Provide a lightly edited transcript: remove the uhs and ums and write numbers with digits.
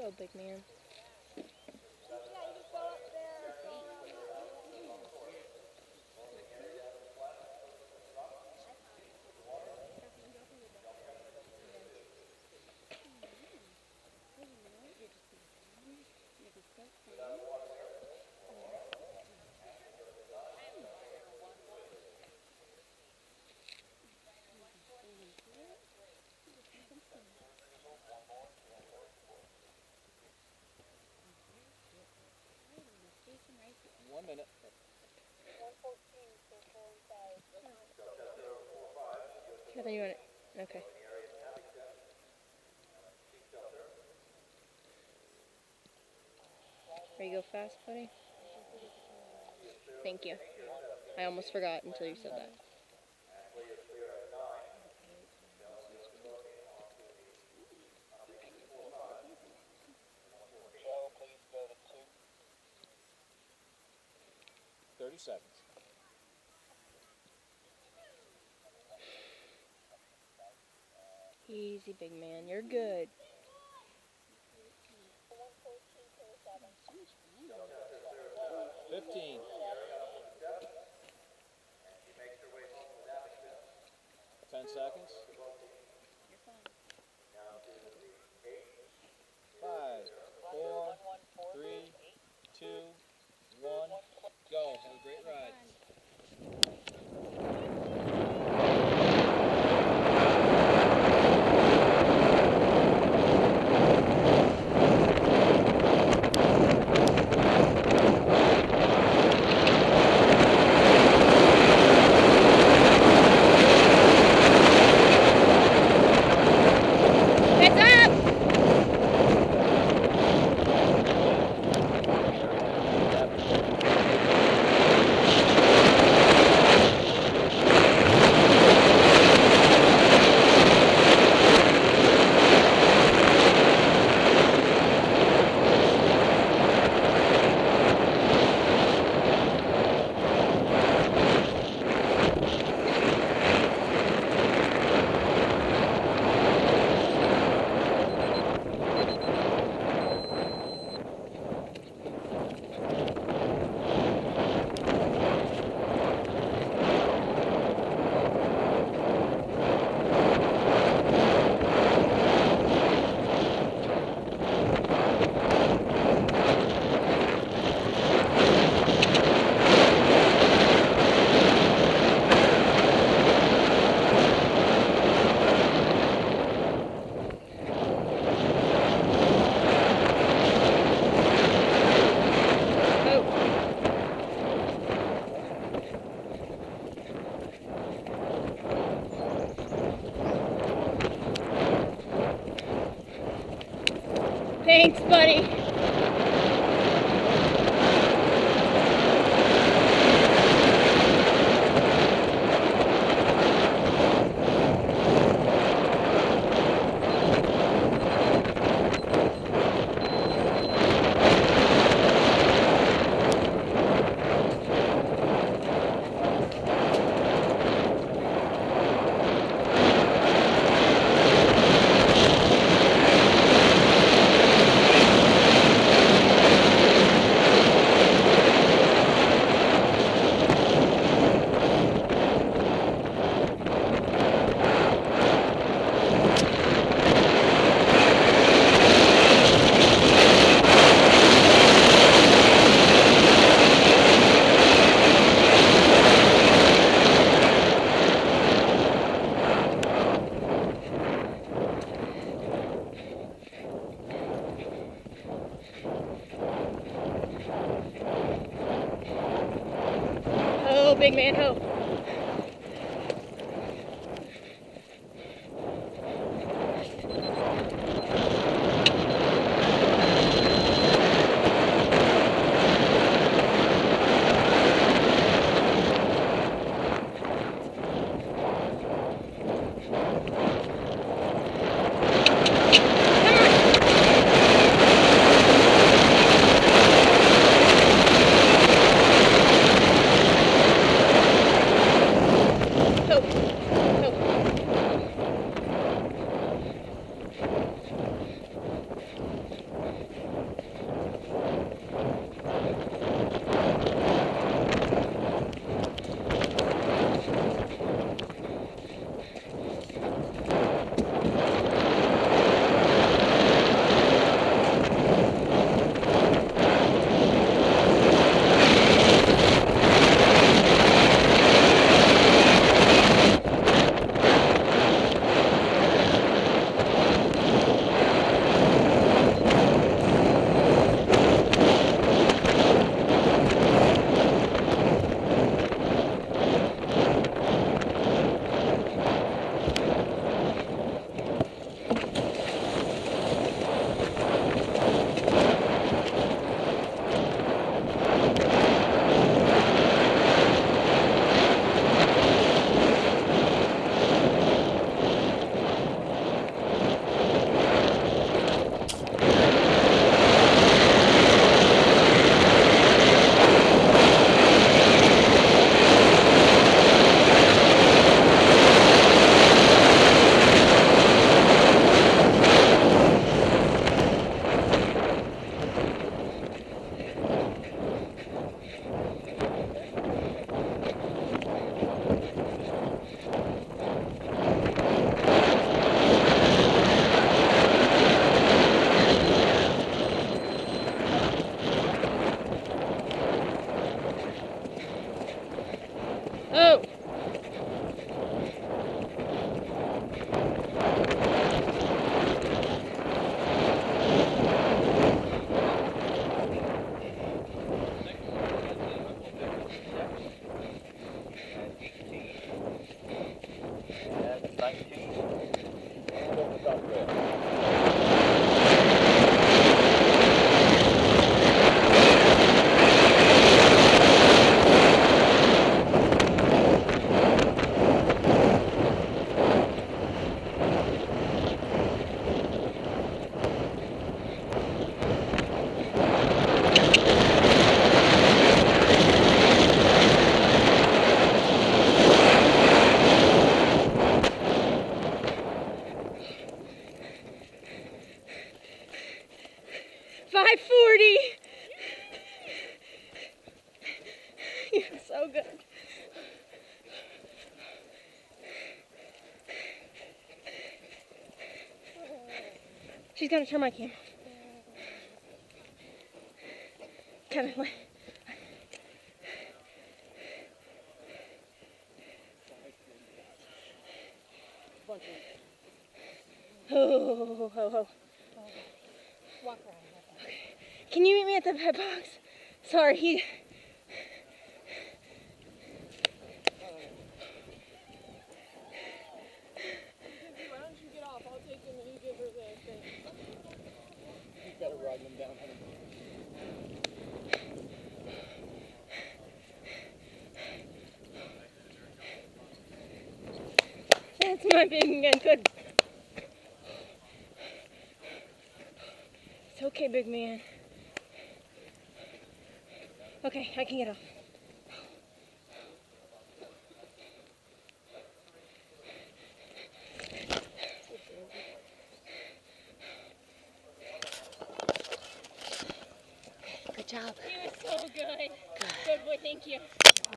Go, big man. One minute. 114, so 4 and 5. I thought you wanted. Okay. Ready to go fast, buddy? Thank you. I almost forgot until you said that. Please go to 2. 30 seconds. Easy, big man. You're good. 15. 10 seconds. 5, 4, 3, 2, 1. Go. Have a great ride. Thanks, buddy. Oh, big man, ho. 540. You're so good. She's gonna turn my cam off. Kevin, what? Oh, ho, ho. Walk around. Can you meet me at the pet box? Sorry, he. Why don't you get off? I'll take him and you give her the thing. You better ride them down, honey. That's my big man. Good. It's okay, big man. Okay, I can get off. Good job. You were so good. Good boy, thank you.